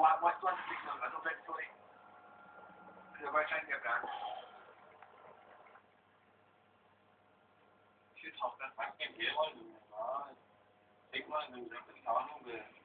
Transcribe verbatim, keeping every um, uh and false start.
what what one signal ano ba ito eh? Ano ba siya niya ka? 去讨论环境别问你啊，谁问你人不讨论的。